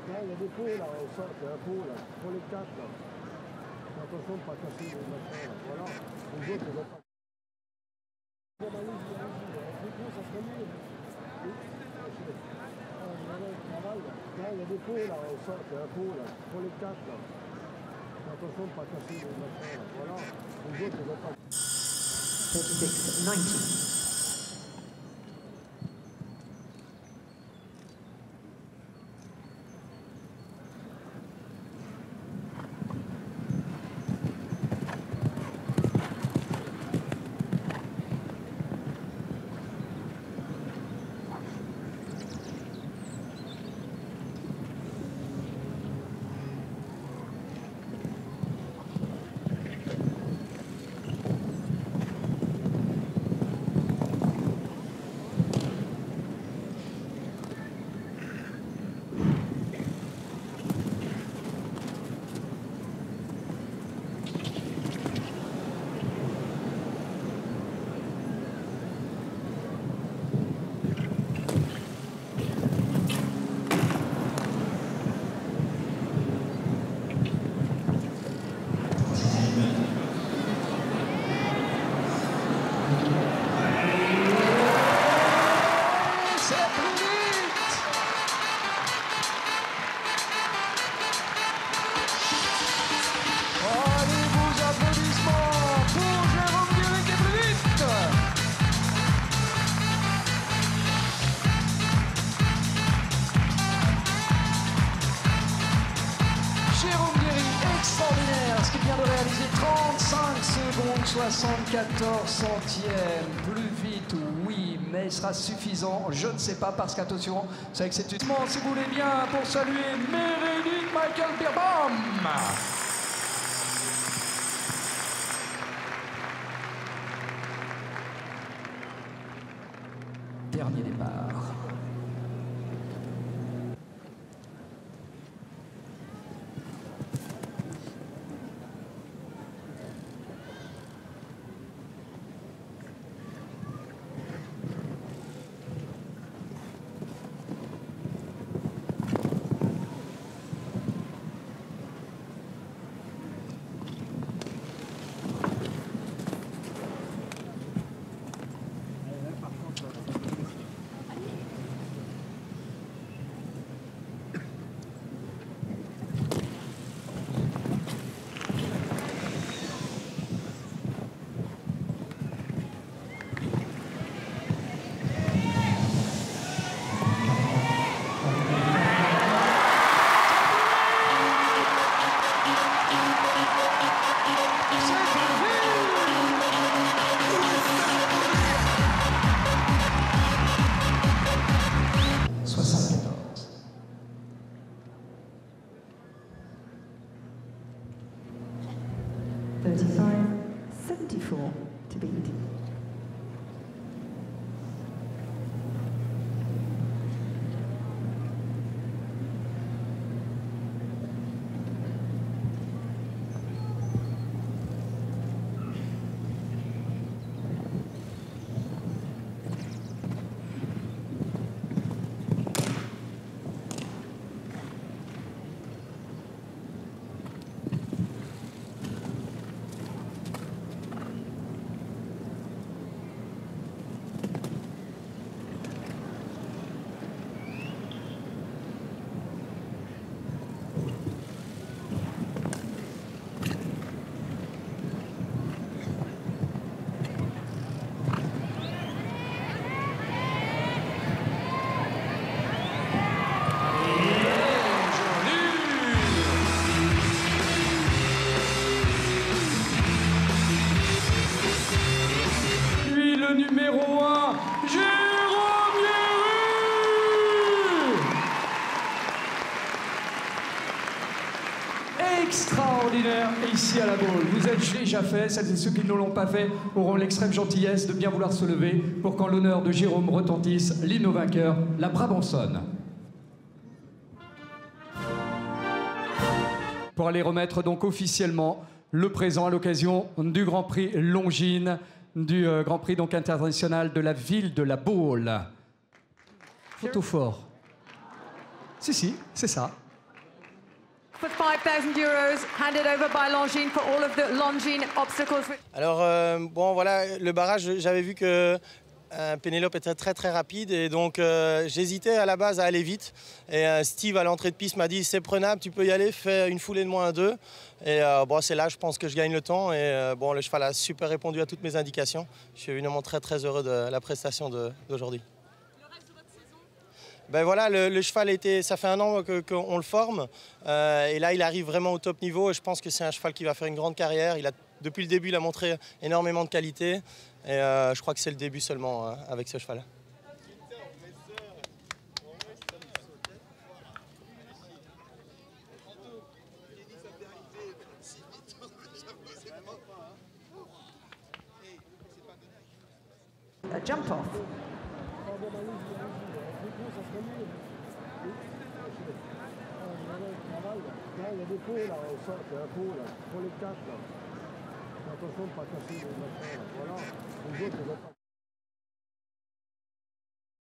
Là, il y a des pots, là, au sol, il y a un pot, là, pour les quatre, là. Fais attention de ne pas casser les machins, là. Voilà. Les autres, ils vont pas. Bon, bah, allez-y, allez-y. Ça serait mieux. Oui. Là, il y a des pots, là, au sol, il y a un pot, là, pour les quatre, là. Fais attention de ne pas casser les machins, là. Voilà. Les autres, ils vont pas. 36, 90. Ce qu'il vient de réaliser, 35 secondes 74 centièmes. Plus vite, oui, mais il sera suffisant, je ne sais pas, parce qu'attention, c'est vrai que c'est une... Si vous voulez bien, pour saluer Meredith Michael Beerbaum. Dernier départ. To beat. Extraordinaire ici à la Baule. Vous êtes déjà fait, celles et ceux qui ne l'ont pas fait auront l'extrême gentillesse de bien vouloir se lever pour qu'en l'honneur de Jérôme retentisse l'hymne au vainqueur, la Brabançonne. Pour aller remettre donc officiellement le présent à l'occasion du Grand Prix Longines, du Grand Prix donc international de la ville de la Baule. Photo fort. Si, c'est ça. For 5,000 euros, handed over by Longines for all of the Longines obstacles. Alors, bon, voilà, le barrage, j'avais vu que Pénélope était très très rapide et donc j'hésitais à la base à aller vite. Et Steve à l'entrée de piste m'a dit c'est prenable, tu peux y aller, fais une foulée de -2. Et bon, c'est là je pense que je gagne le temps. Et bon, le cheval a super répondu à toutes mes indications. Je suis évidemment très très heureux de la prestation d'aujourd'hui. Ben voilà, le cheval ça fait 1 an qu'on le forme et là il arrive vraiment au top niveau et je pense que c'est un cheval qui va faire une grande carrière. Depuis le début il a montré énormément de qualité et je crois que c'est le début seulement avec ce cheval. A jump off. Là, il y a des pots, là, au sol, il y a un pot, là, pour les 4, là. Attention de ne pas casser les machins, là. Voilà, les autres, ils ont pas...